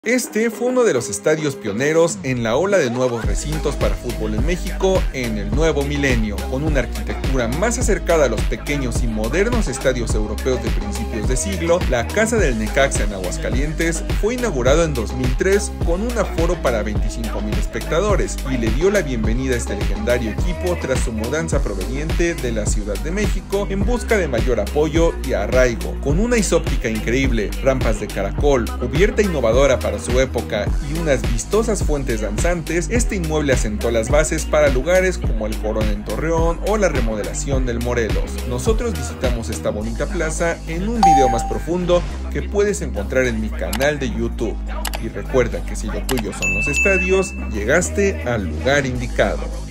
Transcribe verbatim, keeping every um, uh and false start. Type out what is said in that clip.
Este fue uno de los estadios pioneros en la ola de nuevos recintos para fútbol en México en el nuevo milenio, con una arquitectura más acercada a los pequeños y modernos estadios europeos de principios de siglo. La Casa del Necaxa en Aguascalientes fue inaugurado en dos mil tres con un aforo para veinticinco mil espectadores y le dio la bienvenida a este legendario equipo tras su mudanza proveniente de la Ciudad de México en busca de mayor apoyo y arraigo. Con una isóptica increíble, rampas de caracol, cubierta innovadora para su época y unas vistosas fuentes danzantes, este inmueble asentó las bases para lugares como el Corón en Torreón o la remodelación del Morelos. Nosotros visitamos esta bonita plaza en un video más profundo que puedes encontrar en mi canal de YouTube. Y recuerda que si lo tuyo son los estadios, llegaste al lugar indicado.